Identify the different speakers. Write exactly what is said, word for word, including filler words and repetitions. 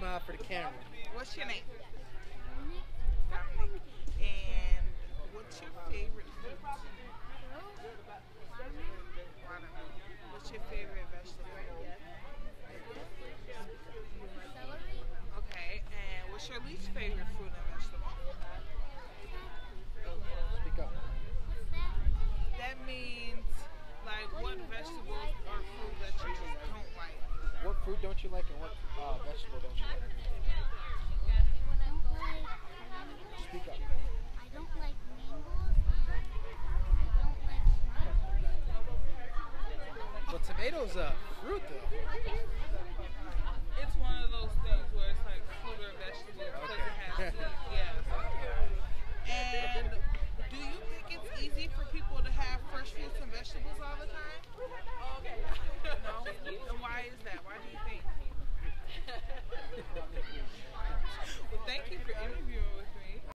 Speaker 1: smile for the camera.
Speaker 2: What's your name? Dominic. And what's your favorite fruit? Watermelon. What's your favorite vegetable?
Speaker 3: Celery.
Speaker 2: Okay. And what's your least favorite fruit and vegetable?
Speaker 1: Speak up.
Speaker 3: What's that?
Speaker 2: That means, like, what vegetables or fruit that you just don't like?
Speaker 1: What fruit don't you like and what uh, vegetable don't you like?
Speaker 3: I don't like mangoes.
Speaker 1: Speak up.
Speaker 3: I don't like mangoes. And I don't like tomatoes.
Speaker 1: Well, tomatoes a fruit though.
Speaker 2: It's one of those things where it's like fruit or vegetable because
Speaker 1: Okay.
Speaker 2: it has seeds. Yeah. And do you think it's easy for people to have fresh fruits and vegetables all the time? Okay. No? And why is that? Why do you think? Well, thank you for interviewing.